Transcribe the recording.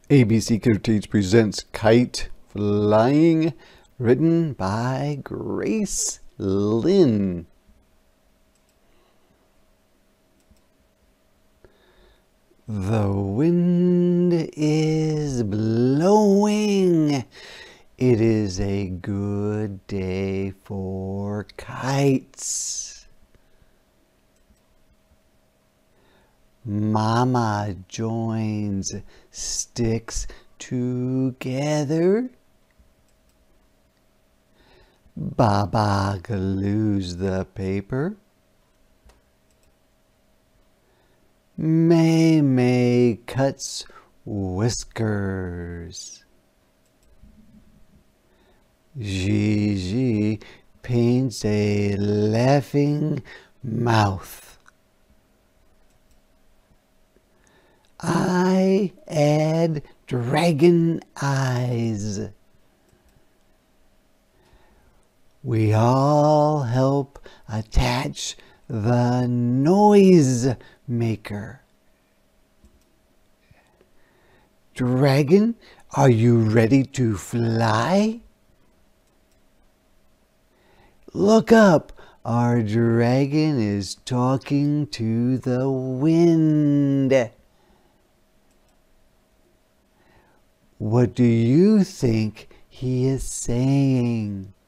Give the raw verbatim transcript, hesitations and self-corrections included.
A B C Kid Teach presents Kite Flying, written by Grace Lynn. The wind is blowing. It is a good day for kites. Mama joins sticks together. Baba glues the paper. May May cuts whiskers. Gigi paints a laughing mouth. I add dragon eyes. We all help attach the noise maker. Dragon, are you ready to fly? Look up, our dragon is talking to the wind. What do you think he is saying?